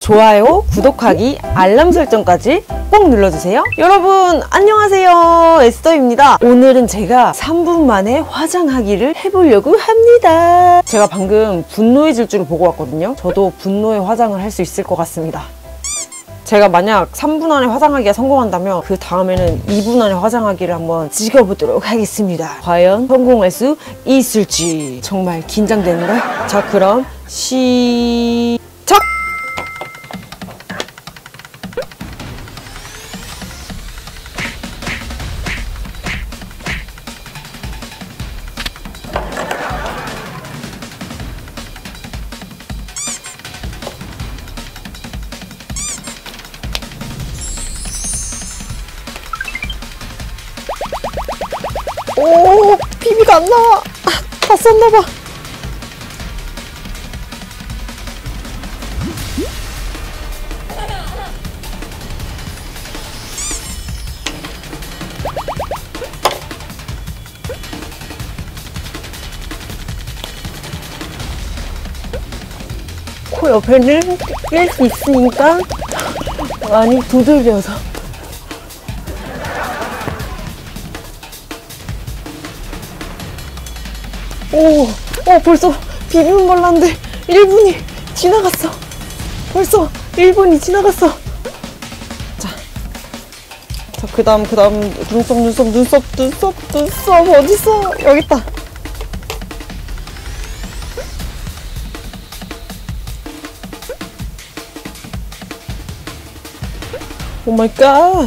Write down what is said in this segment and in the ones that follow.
좋아요, 구독하기, 알람 설정까지 꼭 눌러주세요. 여러분 안녕하세요, 에스더입니다. 오늘은 제가 3분 만에 화장하기를 해보려고 합니다. 제가 방금 분노의 질주를 보고 왔거든요. 저도 분노의 화장을 할 수 있을 것 같습니다. 제가 만약 3분 안에 화장하기가 성공한다면 그 다음에는 2분 안에 화장하기를 한번 찍어보도록 하겠습니다. 과연 성공할 수 있을지 정말 긴장되는걸? 자, 그럼 시작! 오, 비비가 안 나와. 다 썼나봐. 코 옆에는 낄 수 있으니까 많이 두들겨서. 벌써 비비면 말랐는데 1분이 지나갔어. 벌써 1분이 지나갔어. 자, 그 다음 눈썹 어딨어? 여기 있다. 오 마이 갓.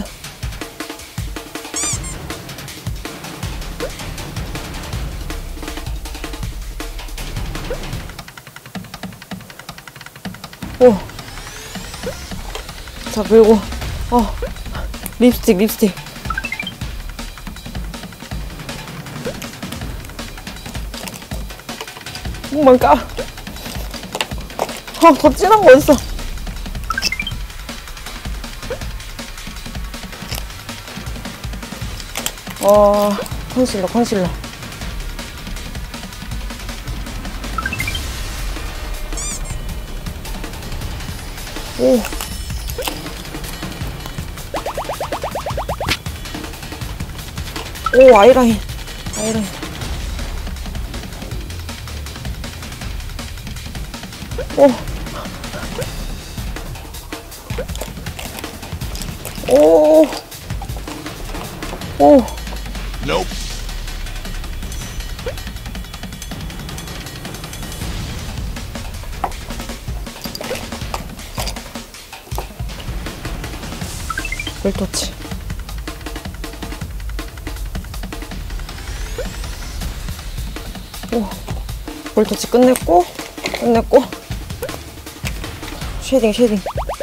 자, 그리고 립스틱 오 마이 갓. 더 진한 거 어딨어? 컨실러 아이라인 Nope. 볼터치. 볼터치 끝냈고 쉐딩.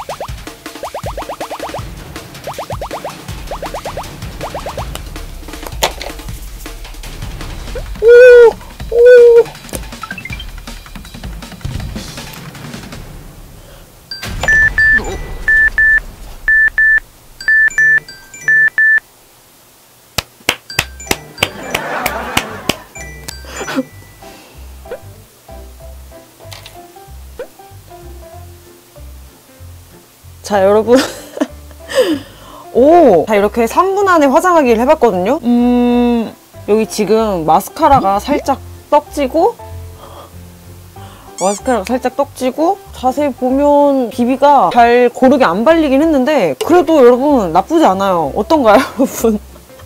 자, 여러분. 자, 이렇게 3분 안에 화장하기를 해봤거든요. 여기 지금 마스카라가 살짝 떡지고 자세히 보면 비비가 잘 고르게 안 발리긴 했는데 그래도 여러분 나쁘지 않아요. 어떤가요, 여러분?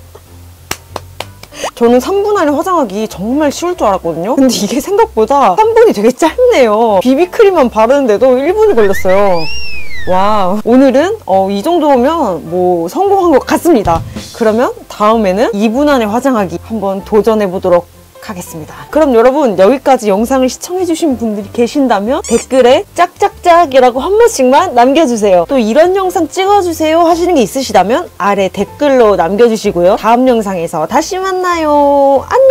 저는 3분 안에 화장하기 정말 쉬울 줄 알았거든요. 근데 이게 생각보다 3분이 되게 짧네요. 비비크림만 바르는데도 1분이 걸렸어요. 와, 오늘은 이 정도면 뭐 성공한 것 같습니다. 그러면 다음에는 2분 안에 화장하기 한번 도전해보도록 하겠습니다. 그럼 여러분, 여기까지 영상을 시청해주신 분들이 계신다면 댓글에 짝짝짝이라고 한 번씩만 남겨주세요. 또 이런 영상 찍어주세요 하시는 게 있으시다면 아래 댓글로 남겨주시고요. 다음 영상에서 다시 만나요. 안녕.